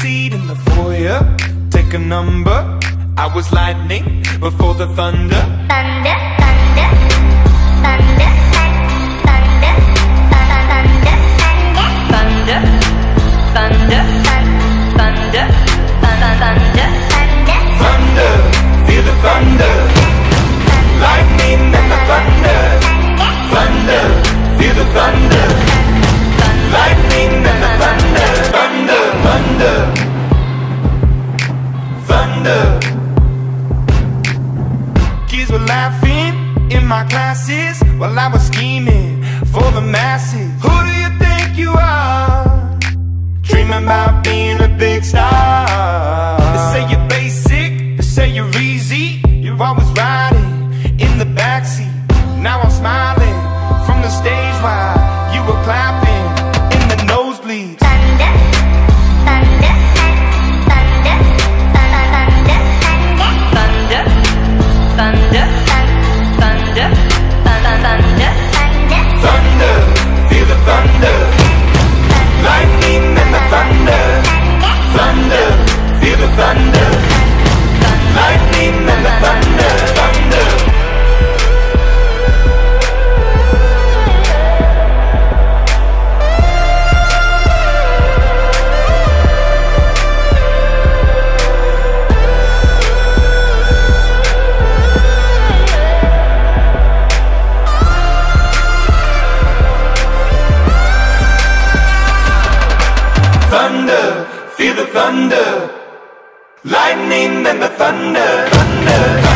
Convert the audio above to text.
seat in the foyer, take a number. I was lightning before the thunder. Thunder, thunder, thunder, thunder, thunder, thunder, thunder, thunder, thunder, thunder, feel the thunder. Lightning and the thunder. Thunder, feel the thunder. Lightning and the thunder. Thunder, thunder, thunder. Kids were laughing in my classes while I was scheming for the masses. Who do you think you are? Dreaming about being a big star. They say you're basic, they say you're easy. You're always riding in the backseat. Now I'm smiling from the stage while you were clapping in the nosebleeds. thunder, thunder, thunder, thunder, thunder, thunder, thunder, thunder, Thunder, feel the thunder. Lightning and the thunder. Thunder, feel the thunder. Lightning and the thunder. Thunder. Thunder, feel the thunder. Lightning and the thunder. Thunder.